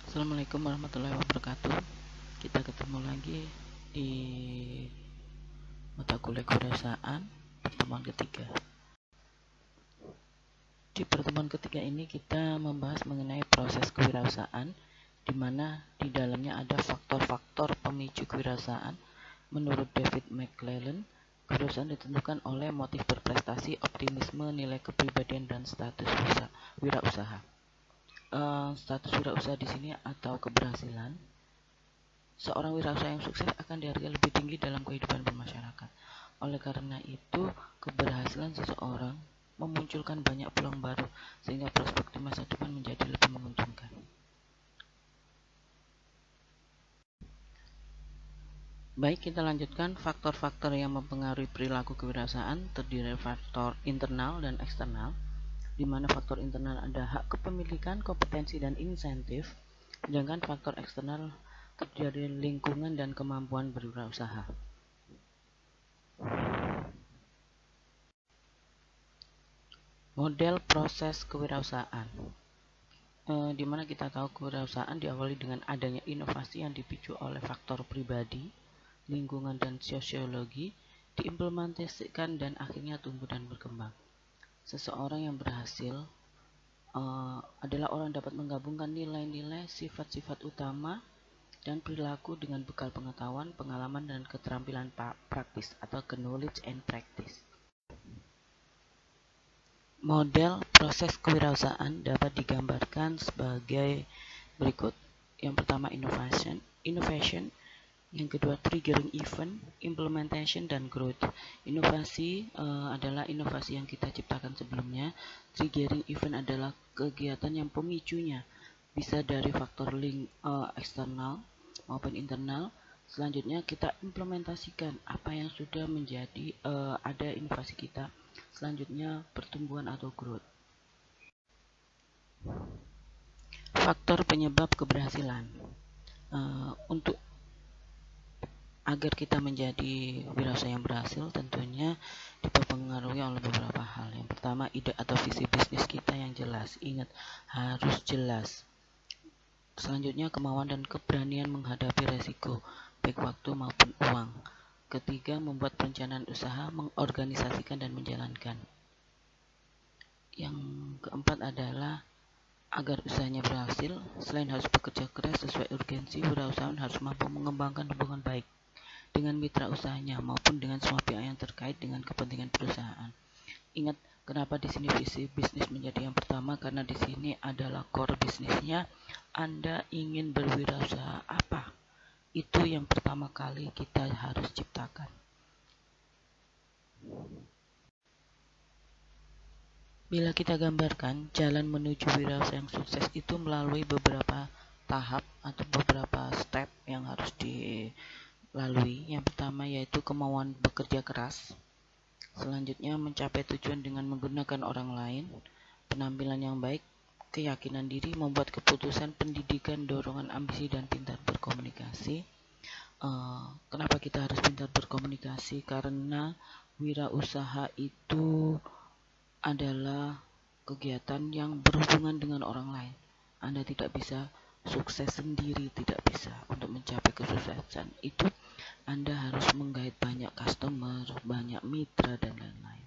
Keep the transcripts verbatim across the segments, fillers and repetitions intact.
Assalamualaikum warahmatullahi wabarakatuh. Kita ketemu lagi di mata kuliah kewirausahaan pertemuan ketiga. Di pertemuan ketiga ini kita membahas mengenai proses kewirausahaan, di mana di dalamnya ada faktor-faktor pemicu kewirausahaan. Menurut David McClellan, kewirausahaan ditentukan oleh motif berprestasi, optimisme, nilai kepribadian, dan status wirausaha. Uh, status wirausaha di sini atau keberhasilan. Seorang wirausaha yang sukses akan dihargai lebih tinggi dalam kehidupan bermasyarakat. Oleh karena itu, keberhasilan seseorang memunculkan banyak peluang baru, sehingga prospek di masa depan menjadi lebih menguntungkan. Baik, kita lanjutkan. Faktor-faktor yang mempengaruhi perilaku kewirausahaan terdiri dari faktor internal dan eksternal, di mana faktor internal ada hak kepemilikan, kompetensi, dan insentif, sedangkan faktor eksternal terdiri dari lingkungan dan kemampuan berwirausaha. Model proses kewirausahaan, e, di mana kita tahu kewirausahaan diawali dengan adanya inovasi yang dipicu oleh faktor pribadi, lingkungan, dan sosiologi, diimplementasikan dan akhirnya tumbuh dan berkembang. Seseorang yang berhasil e, adalah orang dapat menggabungkan nilai-nilai, sifat-sifat utama, dan perilaku dengan bekal pengetahuan, pengalaman, dan keterampilan praktis atau knowledge and practice. Model proses kewirausahaan dapat digambarkan sebagai berikut. Yang pertama, innovation, innovation. Yang kedua, triggering event, implementation, dan growth. Inovasi uh, adalah inovasi yang kita ciptakan sebelumnya. Triggering event adalah kegiatan yang pemicunya bisa dari faktor link uh, eksternal maupun internal. Selanjutnya kita implementasikan apa yang sudah menjadi uh, ada inovasi kita. Selanjutnya pertumbuhan atau growth. Faktor penyebab keberhasilan. Uh, untuk agar kita menjadi wirausaha yang berhasil, tentunya dipengaruhi oleh beberapa hal. Yang pertama, ide atau visi bisnis kita yang jelas. Ingat, harus jelas. Selanjutnya, kemauan dan keberanian menghadapi resiko, baik waktu maupun uang. Ketiga, membuat perencanaan usaha, mengorganisasikan dan menjalankan. Yang keempat adalah agar usahanya berhasil, selain harus bekerja keras sesuai urgensi, wirausahawan harus mampu mengembangkan hubungan baik dengan mitra usahanya maupun dengan semua pihak yang terkait dengan kepentingan perusahaan. Ingat, kenapa di sini visi bisnis menjadi yang pertama? Karena di sini adalah core bisnisnya. Anda ingin berwirausaha apa? Itu yang pertama kali kita harus ciptakan. Bila kita gambarkan, jalan menuju wirausaha yang sukses itu melalui beberapa tahap atau beberapa step yang harus dilalui. Yang pertama yaitu kemauan bekerja keras. Selanjutnya mencapai tujuan dengan menggunakan orang lain, penampilan yang baik, keyakinan diri, membuat keputusan, pendidikan, dorongan, ambisi, dan pintar berkomunikasi. Uh, kenapa kita harus pintar berkomunikasi? Karena wirausaha itu adalah kegiatan yang berhubungan dengan orang lain. Anda tidak bisa sukses sendiri, tidak bisa. Untuk mencapai kesuksesan itu Anda harus menggait banyak customer, banyak mitra, dan lain-lain.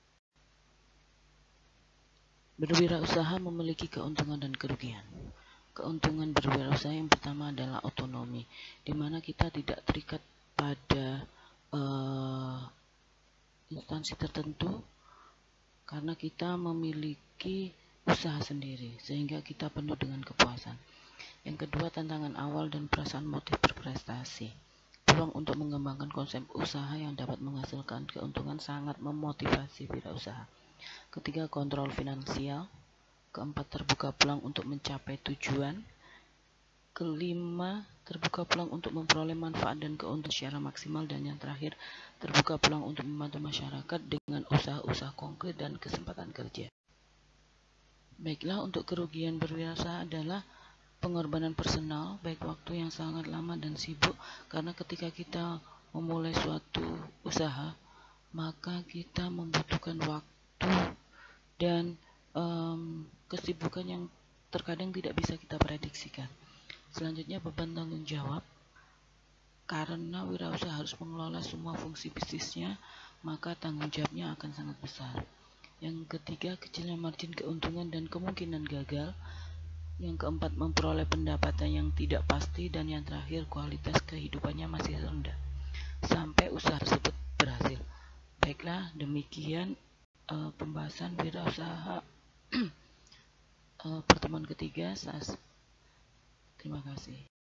Berwirausaha memiliki keuntungan dan kerugian. Keuntungan berwirausaha yang pertama adalah otonomi, di mana kita tidak terikat pada uh, instansi tertentu karena kita memiliki usaha sendiri, sehingga kita penuh dengan kepuasan. Yang kedua, tantangan awal dan perasaan motif berprestasi. Peluang untuk mengembangkan konsep usaha yang dapat menghasilkan keuntungan sangat memotivasi wirausaha. Ketiga, kontrol finansial. Keempat, terbuka peluang untuk mencapai tujuan. Kelima, terbuka peluang untuk memperoleh manfaat dan keuntungan secara maksimal. Dan yang terakhir, terbuka peluang untuk membantu masyarakat dengan usaha-usaha konkret dan kesempatan kerja. Baiklah, untuk kerugian berwirausaha adalah pengorbanan personal, baik waktu yang sangat lama dan sibuk, karena ketika kita memulai suatu usaha, maka kita membutuhkan waktu dan um, kesibukan yang terkadang tidak bisa kita prediksikan. Selanjutnya, beban tanggung jawab. Karena wirausaha harus mengelola semua fungsi bisnisnya, maka tanggung jawabnya akan sangat besar. Yang ketiga, kecilnya margin keuntungan dan kemungkinan gagal. Yang keempat, memperoleh pendapatan yang tidak pasti. Dan yang terakhir, kualitas kehidupannya masih rendah sampai usaha tersebut berhasil. Baiklah, demikian uh, pembahasan wirausaha uh, pertemuan ketiga. Terima kasih.